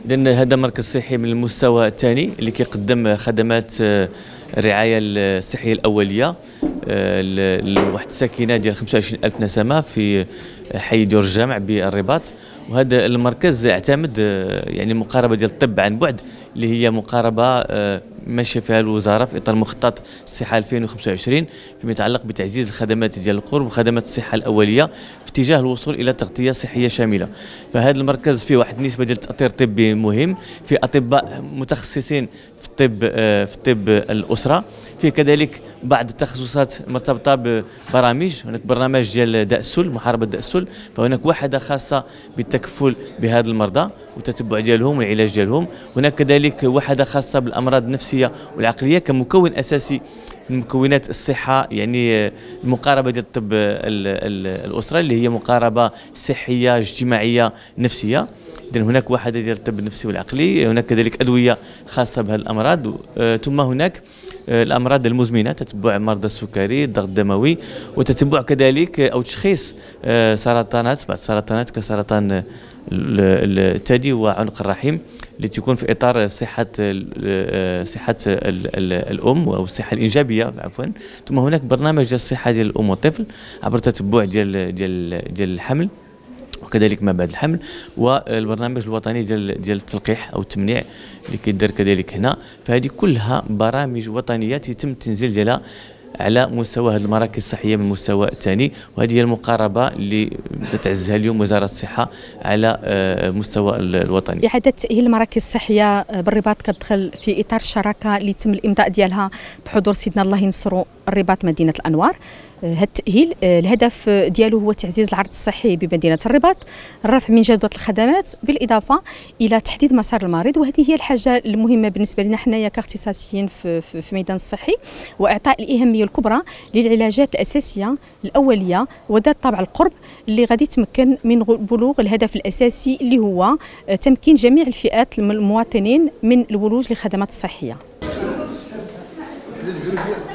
لأن هذا مركز صحي من المستوى الثاني اللي كيقدم خدمات الرعاية الصحية الأولية لواحد الساكنة ديال 25,000 نسمة في حي ديور الجامع بالرباط. وهذا المركز يعتمد يعني مقاربة ديال الطب عن بعد اللي هي مقاربة ماشيه فيها الوزاره في اطار مخطط الصحه 2025 فيما يتعلق بتعزيز الخدمات ديال القرب وخدمات الصحه الاوليه في اتجاه الوصول الى تغطيه صحيه شامله. فهذا المركز فيه واحد النسبه ديال التاطير الطبي مهم، في اطباء متخصصين في طب الاسره، فيه كذلك بعض التخصصات مرتبطه ببرامج. هناك برنامج ديال داء السل، محاربه داء السل، فهناك وحده خاصه بالتكفل بهذا المرضى والتتبع ديالهم والعلاج ديالهم. هناك كذلك وحده خاصه بالامراض النفسيه والعقليه كمكون اساسي من مكونات الصحه، يعني المقاربه ديال الطب الاسره اللي هي مقاربه صحيه اجتماعيه نفسيه. إذن هناك وحده ديال الطب النفسي والعقلي، هناك كذلك ادويه خاصه بهذه الامراض، ثم هناك الامراض المزمنه، تتبع مرضى السكري، الضغط الدموي، وتتبع كذلك او تشخيص سرطانات، بعض السرطانات كسرطان الثدي وعنق الرحم اللي تكون في اطار صحه الام او الصحه الانجابيه عفوا. ثم هناك برنامج ديال الصحه ديال الام والطفل عبر تتبع ديال الحمل وكذلك ما بعد الحمل، والبرنامج الوطني ديال التلقيح او التمنيع اللي كيدار كذلك هنا. فهذه كلها برامج وطنيه يتم التنزيل ديالها على مستوى هذه المراكز الصحيه من المستوى الثاني، وهذه هي المقاربه اللي تعزها اليوم وزاره الصحه على المستوى الوطني. إعادة تأهيل المراكز الصحيه بالرباط كتدخل في اطار الشراكه اللي تم الامضاء ديالها بحضور سيدنا الله ينصرو الرباط مدينه الانوار. هذا التأهيل الهدف ديالو هو تعزيز العرض الصحي بمدينة الرباط، الرفع من جودة الخدمات بالإضافة إلى تحديد مسار المريض، وهذه هي الحاجة المهمة بالنسبة لنا حنايا كاختصاصيين في الميدان الصحي، وإعطاء الأهمية الكبرى للعلاجات الأساسية الأولية وذات طابع القرب اللي غادي تمكن من بلوغ الهدف الأساسي اللي هو تمكين جميع الفئات المواطنين من الولوج للخدمات الصحية.